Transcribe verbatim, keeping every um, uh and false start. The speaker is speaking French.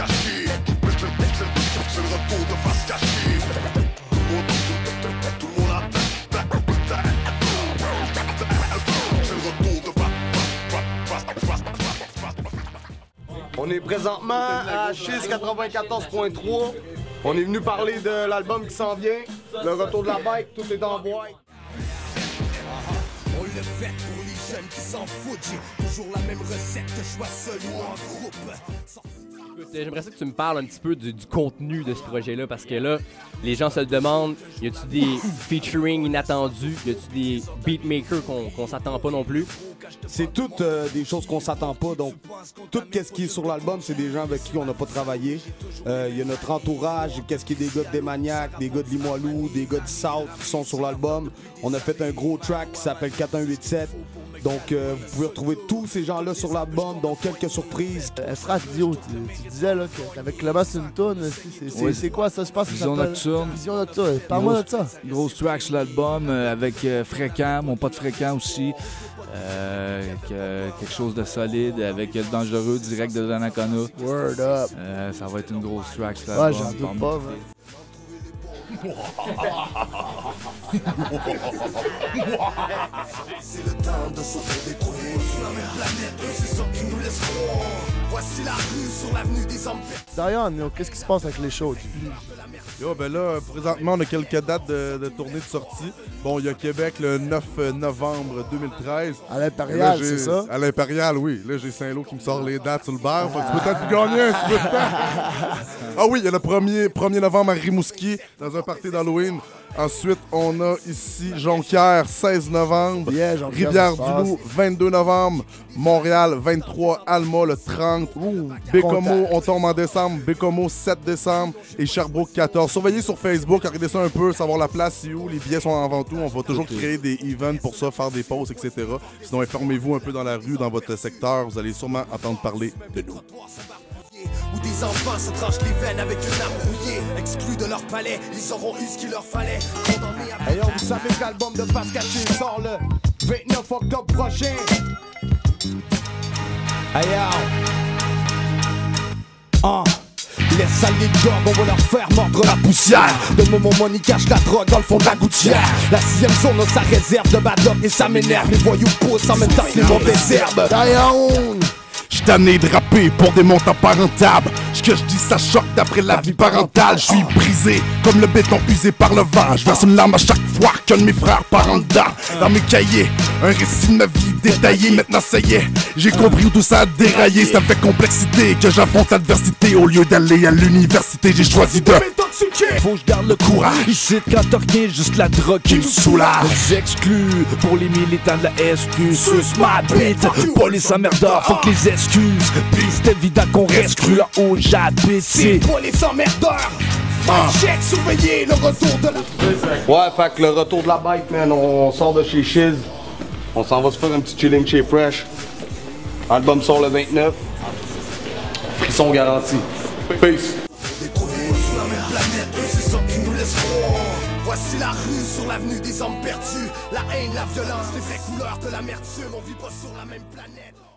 cachée. C'est le retour de face cachée. Tout le monde a. C'est le retour de face. On est présentement à Chiz quatre-vingt-quatorze point trois. On est venu parler de l'album qui s'en vient, le retour de la bike, tout est en boîte. On le fait pour les jeunes qui s'en foutent. J'ai toujours la même recette que je sois seul ou en groupe. J'aimerais ça que tu me parles un petit peu du, du contenu de ce projet-là, parce que là, les gens se le demandent, y a-tu des featuring inattendus, y a-tu des beatmakers qu'on qu'on s'attend pas non plus? C'est toutes euh, des choses qu'on s'attend pas, donc tout ce qui est sur l'album, c'est des gens avec qui on n'a pas travaillé. Il euh, y a notre entourage, qu'est-ce qui est des gars de Desmaniacs, des gars de Limoilou, des gars de South qui sont sur l'album. On a fait un gros track qui s'appelle quatre un huit sept. Donc, euh, vous pouvez retrouver tous ces gens-là sur l'album, donc quelques surprises. Euh, Strat, Dio, tu, tu disais là, qu'avec Clément, c'est une toune. C'est oui. quoi ça? Je pense que Vision Nocturne. Vision Nocturne. Parle-moi de ça. Grosse track sur l'album euh, avec euh, Fréquent, mon pote Fréquent aussi. Euh, que, quelque chose de solide avec le Dangereux direct de Donnacona. Word up. Euh, ça va être une grosse track sur l'album. Ouais, j'en doute pas, man. C'est le temps de sauver des trous sur la même planète, c'est ça qui nous laisse croire. Voici la rue sur l'avenue des hommes. Darian, qu'est-ce qui se passe avec les shows? Yo, ben là, présentement, on a quelques dates de, de tournée de sortie. Bon, il y a Québec le neuf novembre deux mille treize. À l'Impérial, c'est ça? À l'Impérial, oui. Là, j'ai Saint-Lô qui me sort les dates sur le bar. Fait que tu peux peut-être gagner un petit peu de temps. Ah oui, il y a le premier novembre à Rimouski, dans un party d'Halloween. Ensuite, on a ici Jonquière, seize novembre. Yeah, Rivière-du-Loup, vingt-deux novembre. Montréal, vingt-trois. Alma, le trente. Bécomo, on tombe en décembre. Bécomo, sept décembre. Et Sherbrooke, quatorze. Surveillez sur Facebook, regardez ça un peu, savoir la place, c'est où. Les billets sont en vente où. On va toujours créer des events pour ça, faire des pauses, et cetera. Sinon, informez-vous un peu dans la rue, dans votre secteur. Vous allez sûrement entendre parler de nous. Où des enfants se tranchent les veines avec une arme rouillée. Exclus de leur palais, ils auront eu ce qu'il leur fallait. Condamnés à... Hey yo, vous savez que l'album de Face Cachée sort le vingt-neuf octobre prochain. Hey yo. Ah. Laisse aller les dogs, on va leur faire mordre la poussière. Donne-moi mon money, cache la drogue dans le fond de la gouttière. La sixième zone a sa réserve de bad luck et ça m'énerve. Les voyous poussent en même temps que les mauvaises herbes. Down. J'suis tanné de rapper pour des montants pas rentables. Ce que je dis ça choque d'après la vie parentale. Je suis brisé comme le béton usé par le vent. Je verse une larme à chaque fois qu'un de mes frères part en dedans. Dans mes cahiers, un récit de ma vie détaillé. Maintenant ça y est, j'ai compris où tout ça a déraillé. C'est avec complexité que j'affronte l'adversité. Au lieu d'aller à l'université, j'ai choisi de... Faut que je garde le courage. Ici quand t'as rien, juste la drogue qui me soulage. Les exclus pour les militants de la S Q. Sus ma bite, police emmerdeur, faut que les excuses. Puis c'est évident qu'on reste cru là où j'habite. C'est police emmerdeur. Ah. Check, surveiller le retour de la... Ouais, fait que le retour de la bike, man, on sort de chez Chiz. On s'en va se faire un petit chilling chez Fresh. Album sort le vingt-neuf. Frisson garanti. Peace. Voici la rue sur l'avenue des hommes perdus. La haine, la violence, les vraies couleurs de l'amertume. On vit pas sur la même planète.